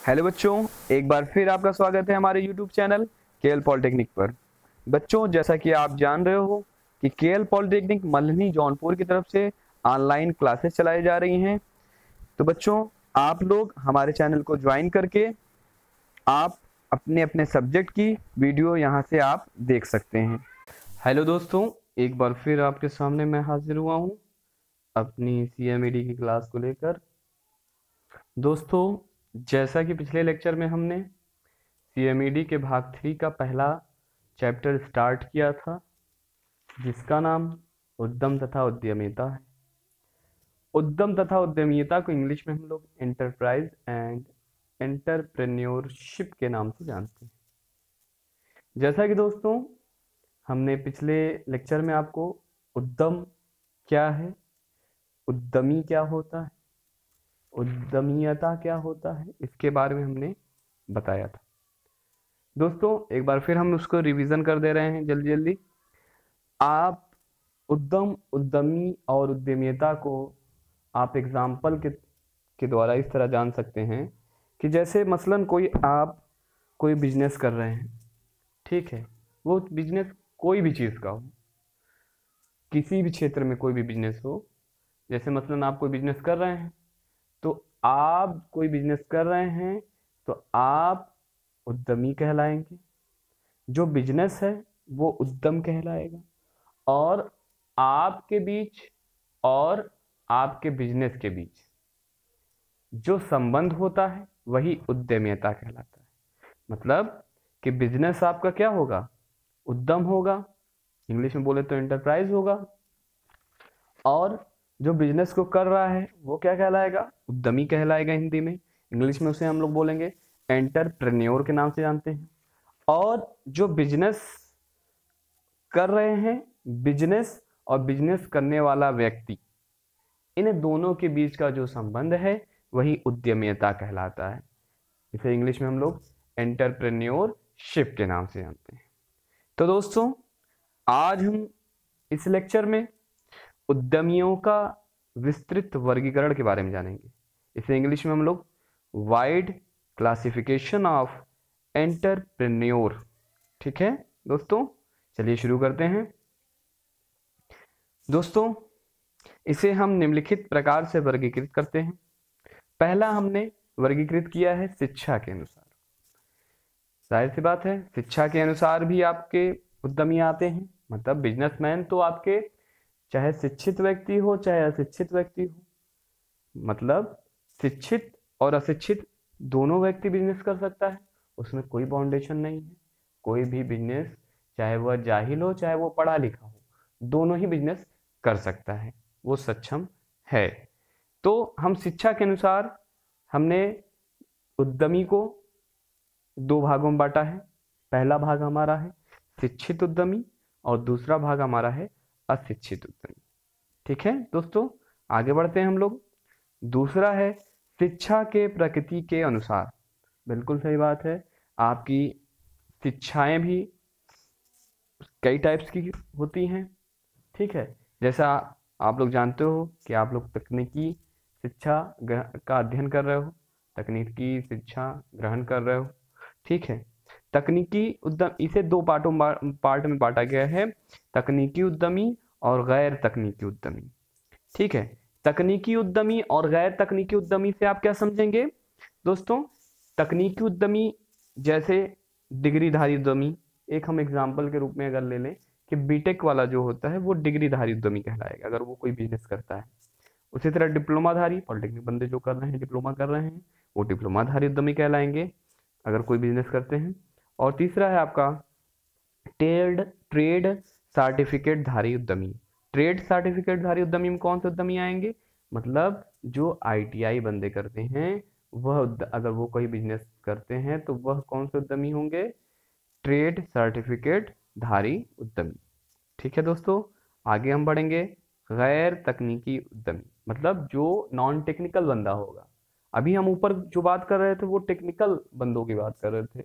Hello बच्चों, एक बार फिर आपका स्वागत है हमारे यूट्यूब चैनल केएल पॉलिटेक्निक पर। बच्चों, जैसा कि आप जान रहे हो कि केएल पॉलिटेक्निक मल्हनी जौनपुर की तरफ से ऑनलाइन क्लासेस चलाई जा रही हैं। तो बच्चों, आप लोग हमारे चैनल को ज्वाइन करके आप अपने अपने सब्जेक्ट की वीडियो यहाँ से आप देख सकते हैं। हेलो दोस्तों, एक बार फिर आपके सामने मैं हाजिर हुआ हूँ अपनी CMED की क्लास को लेकर। दोस्तों, जैसा कि पिछले लेक्चर में हमने CMED के भाग 3 का पहला चैप्टर स्टार्ट किया था, जिसका नाम उद्यम तथा उद्यमिता है। उद्यम तथा उद्यमिता को इंग्लिश में हम लोग एंटरप्राइज एंड एंटरप्रेन्योरशिप के नाम से जानते हैं। जैसा कि दोस्तों हमने पिछले लेक्चर में आपको उद्यम क्या है, उद्यमी क्या होता है, उद्यमिता क्या होता है, इसके बारे में हमने बताया था। दोस्तों, एक बार फिर हम उसको रिवीजन कर दे रहे हैं जल्दी जल्दी। आप उद्यम, उद्यमी और उद्यमिता को आप एग्जाम्पल के द्वारा इस तरह जान सकते हैं कि जैसे मसलन आप कोई बिजनेस कर रहे हैं, ठीक है, वो बिजनेस कोई भी चीज़ का हो, किसी भी क्षेत्र में कोई भी बिजनेस हो। जैसे मसलन आप कोई बिजनेस कर रहे हैं, तो आप कोई बिजनेस कर रहे हैं तो आप उद्यमी कहलाएंगे, जो बिजनेस है वो उद्यम कहलाएगा, और आपके बीच और आपके बिजनेस के बीच जो संबंध होता है वही उद्यमिता कहलाता है। मतलब कि बिजनेस आपका क्या होगा, उद्यम होगा, इंग्लिश में बोले तो एंटरप्राइज होगा, और जो बिजनेस को कर रहा है वो क्या कहलाएगा, उद्यमी कहलाएगा। हिंदी में, इंग्लिश में उसे हम लोग बोलेंगे एंटरप्रेन्योर के नाम से जानते हैं। और जो बिजनेस कर रहे हैं, बिजनेस और बिजनेस करने वाला व्यक्ति, इन दोनों के बीच का जो संबंध है वही उद्यमिता कहलाता है। इसे इंग्लिश में हम लोग एंटरप्रेन्योरशिप के नाम से जानते हैं। तो दोस्तों, आज हम इस लेक्चर में उद्यमियों का विस्तृत वर्गीकरण के बारे में जानेंगे। इसे इंग्लिश में हम लोग वाइड क्लासिफिकेशन ऑफ एंटरप्रेन्योर, ठीक है दोस्तों। चलिए शुरू करते हैं। दोस्तों, इसे हम निम्नलिखित प्रकार से वर्गीकृत करते हैं। पहला हमने वर्गीकृत किया है शिक्षा के अनुसार। जाहिर सी बात है, शिक्षा के अनुसार भी आपके उद्यमी आते हैं। मतलब बिजनेसमैन तो आपके चाहे शिक्षित व्यक्ति हो चाहे अशिक्षित व्यक्ति हो, मतलब शिक्षित और अशिक्षित दोनों व्यक्ति बिजनेस कर सकता है, उसमें कोई बाउंडेशन नहीं है। कोई भी बिजनेस, चाहे वह जाहिल हो चाहे वो पढ़ा लिखा हो, दोनों ही बिजनेस कर सकता है, वो सक्षम है। तो हम शिक्षा के अनुसार हमने उद्यमी को दो भागों में बांटा है। पहला भाग हमारा है शिक्षित उद्यमी और दूसरा भाग हमारा है अशिक्षित उद्यमी, ठीक है दोस्तों। आगे बढ़ते हैं हम लोग। दूसरा है शिक्षा के प्रकृति के अनुसार। बिल्कुल सही बात है, आपकी शिक्षाएं भी कई टाइप्स की होती हैं, ठीक है। जैसा आप लोग जानते हो कि आप लोग तकनीकी शिक्षा का अध्ययन कर रहे हो, तकनीकी शिक्षा ग्रहण कर रहे हो, ठीक है। तकनीकी उद्यम, इसे दो पार्ट में बांटा गया है, तकनीकी उद्यमी और गैर तकनीकी उद्यमी, ठीक है। तकनीकी उद्यमी और गैर तकनीकी उद्यमी से आप क्या समझेंगे दोस्तों। तकनीकी उद्यमी जैसे डिग्रीधारी उद्यमी, एक हम एग्जाम्पल के रूप में अगर ले लें कि बीटेक वाला जो होता है वो डिग्रीधारी उद्यमी कहलाएगा अगर वो कोई बिजनेस करता है। उसी तरह डिप्लोमाधारी, पॉलिटेक्निक बंदे जो कर रहे हैं, डिप्लोमा कर रहे हैं, वो डिप्लोमाधारी उद्यमी कहलाएंगे अगर कोई बिजनेस करते हैं। और तीसरा है आपका ट्रेड सर्टिफिकेट धारी उद्यमी। ट्रेड सर्टिफिकेट धारी उद्यमी में कौन से उद्यमी आएंगे, मतलब जो ITI बंदे करते हैं, वह अगर वो कोई बिजनेस करते हैं तो वह कौन से उद्यमी होंगे, ट्रेड सर्टिफिकेट धारी उद्यमी, ठीक है दोस्तों। आगे हम बढ़ेंगे गैर तकनीकी उद्यमी, मतलब जो नॉन टेक्निकल बंदा होगा। अभी हम ऊपर जो बात कर रहे थे वो टेक्निकल बंदों की बात कर रहे थे,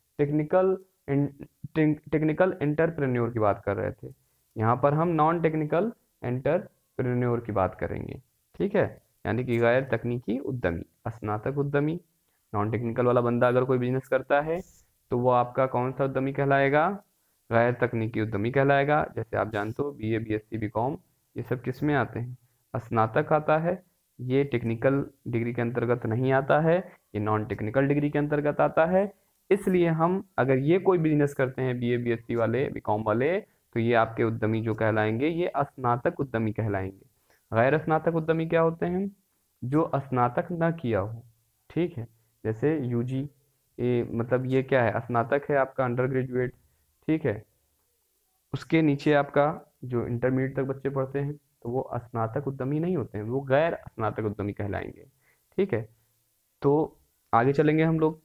टेक्निकल एंटरप्रेन्योर की बात कर रहे थे। यहाँ पर हम नॉन टेक्निकल एंटरप्रेन्योर की बात करेंगे, ठीक है। यानी कि गैर तकनीकी उद्यमी, स्नातक उद्यमी, नॉन टेक्निकल वाला बंदा अगर कोई बिजनेस करता है तो वो आपका कौन सा उद्यमी कहलाएगा? गैर तकनीकी उद्यमी कहलाएगा। जैसे आप जानते हो BA BSc BCom ये सब किस में आते हैं? स्नातक आता है। ये टेक्निकल डिग्री के अंतर्गत नहीं आता है, ये नॉन टेक्निकल डिग्री के अंतर्गत आता है। इसलिए हम अगर ये कोई बिजनेस करते हैं BA BSc वाले BCom वाले, तो ये आपके उद्यमी जो कहलाएंगे ये स्नातक उद्यमी कहलाएंगे। गैर स्नातक उद्यमी क्या होते हैं? जो स्नातक ना किया हो, ठीक है। जैसे UG, मतलब ये क्या है? स्नातक है आपका, अंडर ग्रेजुएट, ठीक है। उसके नीचे आपका जो इंटरमीडिएट तक बच्चे पढ़ते हैं तो वो स्नातक उद्यमी नहीं होते हैं, वो गैर स्नातक उद्यमी कहलाएंगे, ठीक है। तो आगे चलेंगे हम लोग।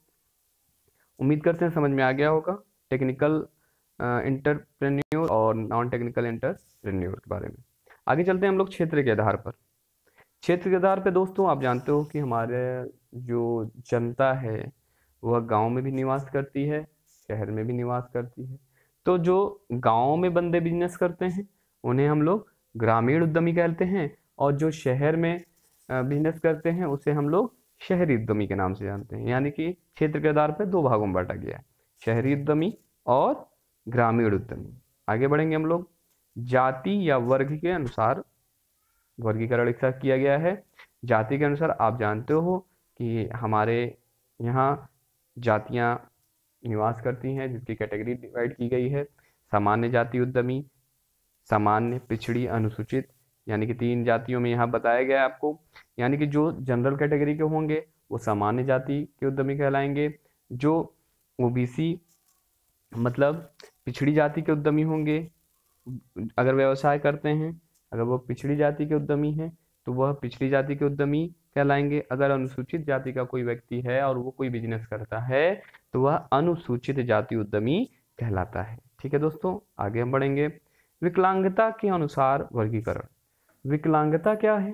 उम्मीद करते हैं समझ में आ गया होगा टेक्निकल एंटरप्रेन्योर और नॉन टेक्निकल एंटरप्रेन्योर के बारे में। आगे चलते हैं हम लोग क्षेत्र के आधार पर। क्षेत्र के आधार पर दोस्तों आप जानते हो कि हमारे जो जनता है वह गांव में भी निवास करती है, शहर में भी निवास करती है। तो जो गांव में बंदे बिजनेस करते हैं उन्हें हम लोग ग्रामीण उद्यमी कहते हैं, और जो शहर में बिजनेस करते हैं उसे हम लोग शहरी उद्यमी के नाम से जानते हैं। यानी कि क्षेत्र के आधार पर दो भागों में बांटा गया है, शहरी उद्यमी और ग्रामीण उद्यमी। आगे बढ़ेंगे हम लोग। जाति या वर्ग के अनुसार वर्गीकरण एक साथ किया गया है। जाति के अनुसार आप जानते हो कि हमारे यहाँ जातियाँ निवास करती हैं जिसकी कैटेगरी डिवाइड की गई है। सामान्य जाति उद्यमी, सामान्य, पिछड़ी, अनुसूचित, यानी कि 3 जातियों में यहाँ बताया गया है आपको। यानी कि जो जनरल कैटेगरी के होंगे वो सामान्य जाति के उद्यमी कहलाएंगे। जो OBC मतलब पिछड़ी जाति के उद्यमी होंगे, अगर व्यवसाय करते हैं, अगर वो पिछड़ी जाति के उद्यमी हैं तो वह पिछड़ी जाति के उद्यमी कहलाएंगे। अगर अनुसूचित जाति का कोई व्यक्ति है और वो कोई बिजनेस करता है तो वह अनुसूचित जाति उद्यमी कहलाता है, ठीक है दोस्तों। आगे हम बढ़ेंगे। विकलांगता के अनुसार वर्गीकरण। विकलांगता क्या है?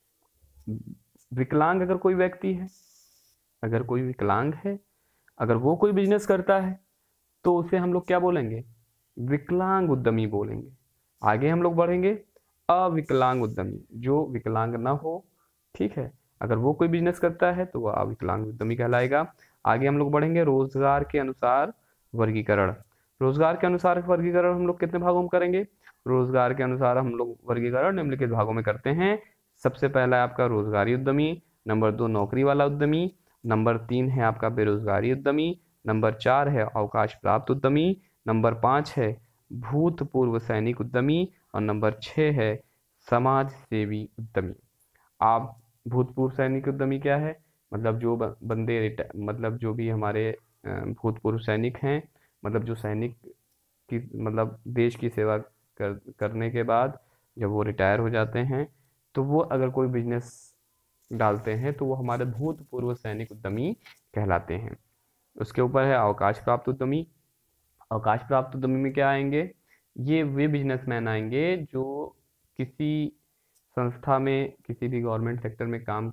विकलांग अगर कोई व्यक्ति है, अगर कोई विकलांग है, अगर वो कोई बिजनेस करता है तो उसे हम लोग क्या बोलेंगे? विकलांग उद्यमी बोलेंगे। आगे हम लोग बढ़ेंगे। अविकलांग उद्यमी, जो विकलांग ना हो, ठीक है, अगर वो कोई बिजनेस करता है तो वह अविकलांग उद्यमी कहलाएगा। आगे हम लोग बढ़ेंगे। रोजगार के अनुसार वर्गीकरण। रोजगार के अनुसार वर्गीकरण हम लोग कितने भागों में करेंगे? रोजगार के अनुसार हम लोग वर्गीकरण निम्नलिखित भागों में करते हैं। सबसे पहला है आपका रोजगारी उद्यमी, नंबर 2 नौकरी वाला उद्यमी, नंबर 3 है आपका बेरोजगारी उद्यमी, नंबर 4 है अवकाश प्राप्त उद्यमी, नंबर 5 है भूतपूर्व सैनिक उद्यमी, और नंबर 6 है समाज सेवी उद्यमी। आप भूतपूर्व सैनिक उद्यमी क्या है? मतलब जो बंदे मतलब जो भी हमारे भूतपूर्व सैनिक हैं, मतलब जो सैनिक की मतलब देश की सेवा करने के बाद जब वो रिटायर हो जाते हैं तो वो अगर कोई बिजनेस डालते हैं तो वो हमारे भूतपूर्व सैनिक उद्यमी कहलाते हैं। उसके ऊपर है अवकाश प्राप्त उद्यमी। अवकाश प्राप्त उद्यमी में क्या आएंगे? ये वे बिजनेसमैन आएंगे जो किसी संस्था में, किसी भी गवर्नमेंट सेक्टर में काम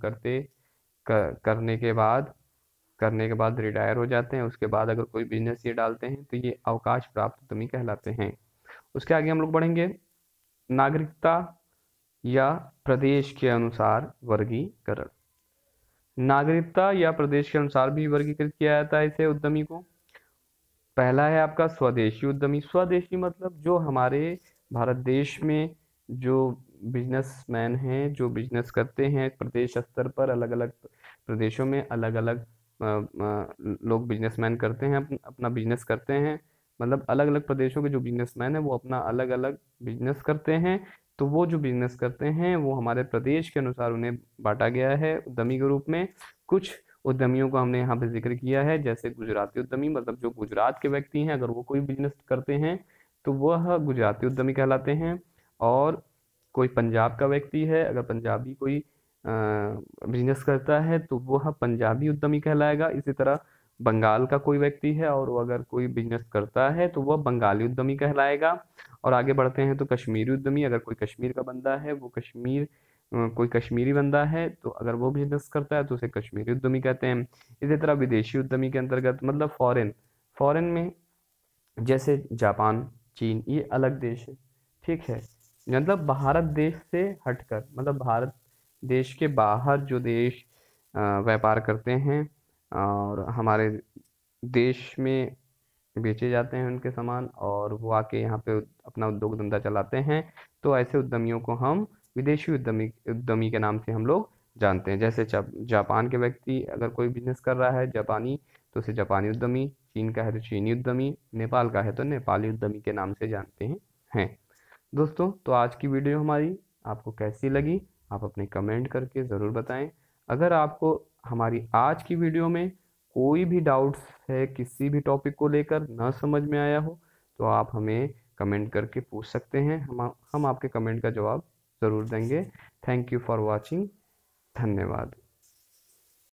करने के बाद रिटायर हो जाते हैं। उसके बाद अगर कोई बिजनेस ये डालते हैं तो ये अवकाश प्राप्त उद्यमी कहलाते हैं। उसके आगे हम लोग बढ़ेंगे। नागरिकता या प्रदेश के अनुसार वर्गीकरण। नागरिकता या प्रदेश के अनुसार भी वर्गीकृत किया जाता है इसे उद्यमी को। पहला है आपका स्वदेशी उद्यमी। स्वदेशी मतलब जो हमारे भारत देश में जो बिजनेसमैन हैं, जो बिजनेस करते हैं प्रदेश स्तर पर, अलग अलग प्रदेशों में अलग अलग लोग बिजनेसमैन करते हैं, अपना बिजनेस करते हैं। मतलब अलग अलग प्रदेशों के जो बिजनेसमैन हैं वो अपना अलग अलग बिजनेस करते हैं। तो वो जो बिजनेस करते हैं वो हमारे प्रदेश के अनुसार उन्हें बांटा गया है उद्यमी के रूप में। कुछ उद्यमियों को हमने यहाँ पे जिक्र किया है, जैसे गुजराती उद्यमी, मतलब जो गुजरात के व्यक्ति हैं अगर वो कोई बिजनेस करते हैं तो वह गुजराती उद्यमी कहलाते हैं। और कोई पंजाब का व्यक्ति है, अगर पंजाबी कोई बिजनेस करता है तो वह पंजाबी उद्यमी कहलाएगा। इसी तरह बंगाल का कोई व्यक्ति है और वो अगर कोई बिजनेस करता है तो वह बंगाली उद्यमी कहलाएगा। और आगे बढ़ते हैं तो कश्मीरी उद्यमी, अगर कोई कश्मीर का बंदा है, वो कोई कश्मीरी बंदा है तो अगर वो बिजनेस करता है तो उसे कश्मीरी उद्यमी कहते हैं। इसी तरह विदेशी उद्यमी के अंतर्गत मतलब फॉरेन में जैसे जापान, चीन, ये अलग देश है, ठीक है। मतलब भारत देश से हटकर, मतलब भारत देश के बाहर जो देश व्यापार करते हैं, और हमारे देश में बेचे जाते हैं उनके सामान, और वो आके यहाँ पे अपना उद्योग धंधा चलाते हैं। तो ऐसे उद्यमियों को हम विदेशी उद्यमी उद्यमी के नाम से हम लोग जानते हैं। जैसे जापान के व्यक्ति अगर कोई बिजनेस कर रहा है जापानी, तो उसे जापानी उद्यमी, चीन का है तो चीनी उद्यमी, नेपाल का है तो नेपाली उद्यमी के नाम से जानते हैं। दोस्तों, तो आज की वीडियो हमारी आपको कैसी लगी, आप अपने कमेंट करके ज़रूर बताएं। अगर आपको हमारी आज की वीडियो में कोई भी डाउट्स है, किसी भी टॉपिक को लेकर ना समझ में आया हो, तो आप हमें कमेंट करके पूछ सकते हैं। हम आपके कमेंट का जवाब ज़रूर देंगे। Thank you for watching. धन्यवाद।